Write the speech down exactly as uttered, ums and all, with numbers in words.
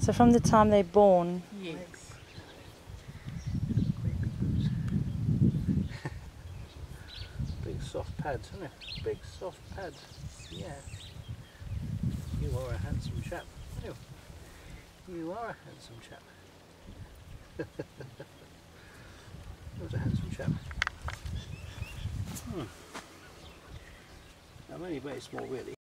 So from the time they're born. Yes. Big soft pads, isn't it? Big soft pads. Yeah. You are a handsome chap. You, you are a handsome chap. You're a handsome chap. Hmm. I'm only very small really.